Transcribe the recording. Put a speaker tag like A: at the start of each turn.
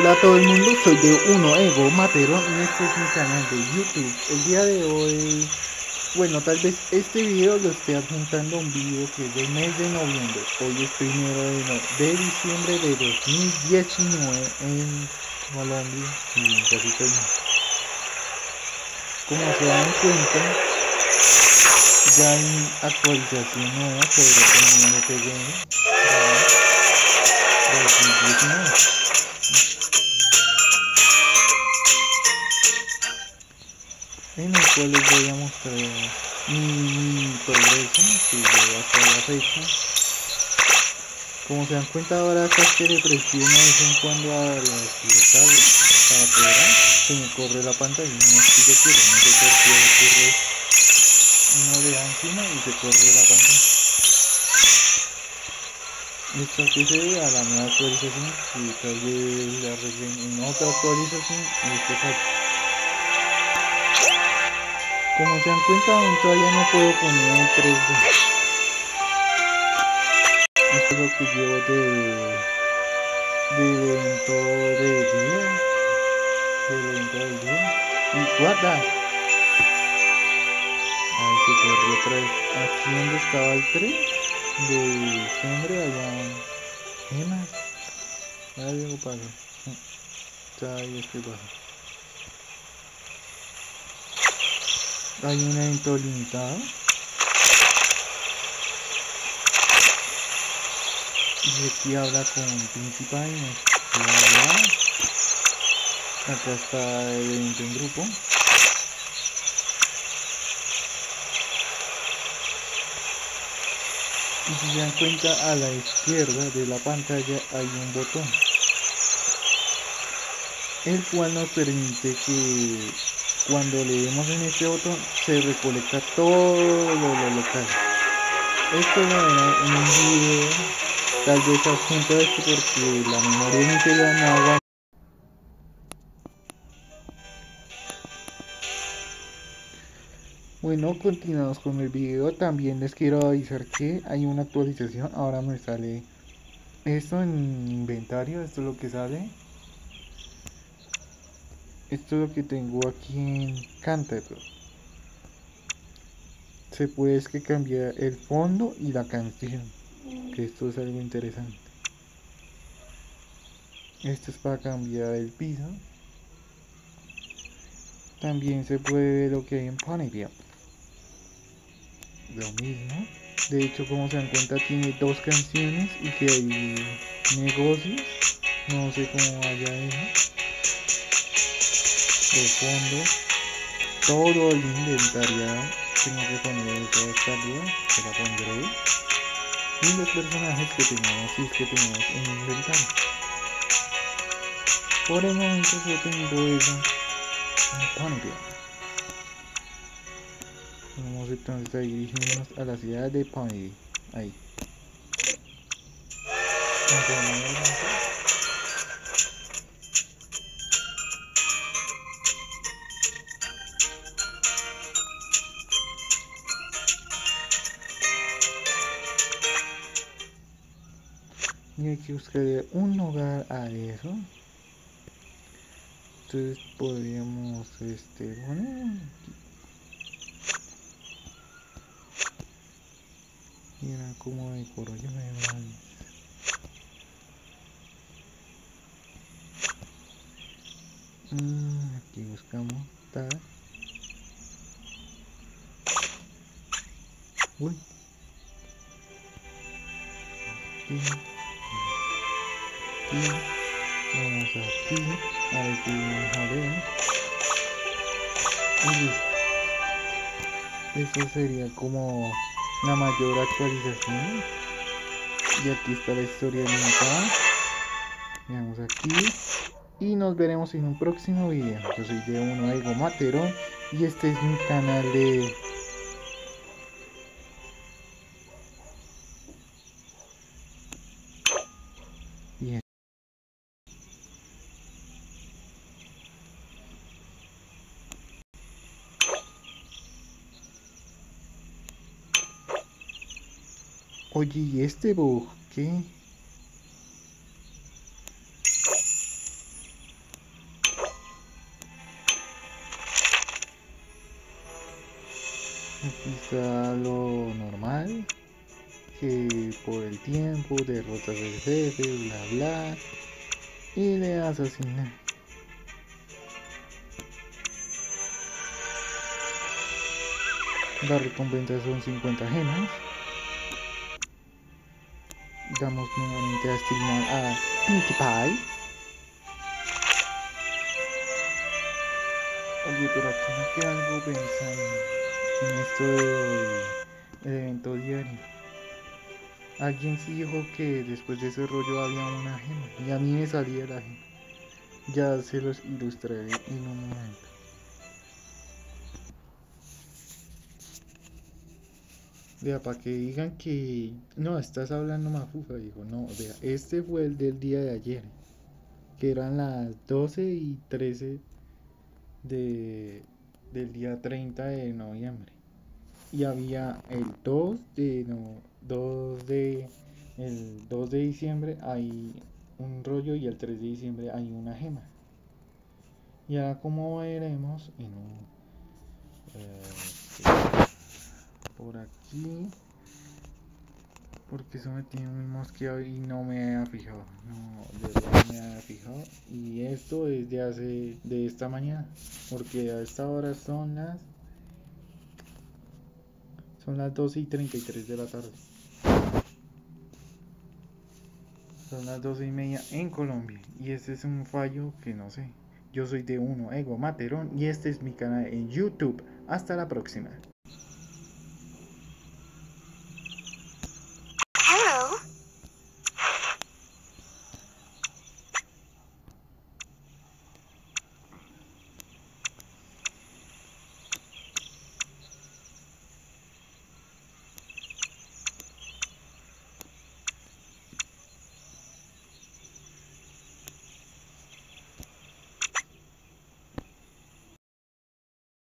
A: Hola a todo el mundo, soy de Uno Ego Matero y este es mi canal de YouTube. El día de hoy, bueno, tal vez este video lo esté adjuntando a un video que es del mes de noviembre. Hoy es primero de diciembre de 2019 en Colombia y en casi todo el mundo. Como se dan cuenta, ya hay actualización nueva sobre el Community Game 2019. En el cual les voy a mostrar mi progreso que llevo hasta la fecha. Como se dan cuenta, ahora acá que le presiono de vez en cuando a los locales para poder se me corre la pantalla. No es que yo quiero, no sé por qué ocurre. Uno le da encima y se corre la pantalla. Esto que se debe a la nueva actualización, que tal vez la arreglen en otra actualización y esto falta. Como se dan cuenta, aún todavía no puedo poner en 3D. Esto es lo que llevo del evento del día. Y guarda. Ahí se corrió otra vez. Aquí donde estaba el 3 de diciembre, allá. ¿Qué más? Algo pasó. ¿Sabes qué pasó? Hay un evento limitado. Y aquí habla con Principal. Acá está el evento en grupo. Y si se dan cuenta, a la izquierda de la pantalla hay un botón, el cual nos permite que cuando le demos en este botón se recolecta todo lo local. Esto lo verán en un video, tal vez adjunto esto porque la memoria de mi celular no aguanta. Bueno, continuamos con el video. También les quiero avisar que hay una actualización. Ahora me sale esto en inventario. Esto es lo que sale. Esto es lo que tengo aquí en Canterbury. Se puede cambiar el fondo y la canción, que esto es algo interesante. Esto es para cambiar el piso. También se puede ver lo que hay en Ponyville. Lo mismo. De hecho, como se dan cuenta, tiene dos canciones y que hay negocios. No sé cómo vaya eso. De fondo. Todo el inventariado. Tengo que poner eso hasta arriba. Se la pondré. Y los personajes que tenemos, si es que tenemos en inventario. Por el momento yo tengo eso en Ponyville. Vamos entonces a dirigirnos a la ciudad de Ponyville. Ahí. Y hay que buscar un lugar a eso. Entonces podríamos poner aquí. Mira cómo decoro yo me voy. Aquí buscamos tal. Uy. Aquí. Vamos aquí. A ver si mejoré. Y listo. Eso sería como la mayor actualización. Y aquí está la historia limitada. Veamos aquí. Y nos veremos en un próximo video. Yo soy de Uno Ego Matero. Y este es mi canal de... Bien. Oye, ¿y este bug qué? Está lo normal, que por el tiempo derrotas al jefe, bla bla, y le asesinas. La recompensa son 50 gemas. Damos nuevamente a asignar a Pinkie Pie. Oye, pero aquí me queda algo pensando en esto del evento diario. Alguien sí dijo que después de ese rollo había una gema y a mí me salía la gema. Ya se los ilustraré en un momento. Vea, para que digan que no, estás hablando mafufa, dijo, no, vea, este fue el del día de ayer, que eran las 12:13 del día 30 de noviembre. Y había el 2 de diciembre hay un rollo y el 3 de diciembre hay una gema. Y ahora como veremos en un por aquí, porque eso me tiene muy mosqueado y no me había fijado, no, de verdad no me había fijado. Y esto es de esta mañana, porque a esta hora son las 12:33 de la tarde. Son las 12:30 en Colombia. Y este es un fallo que no sé. Yo soy de Uno Ego Materón y este es mi canal en YouTube. Hasta la próxima.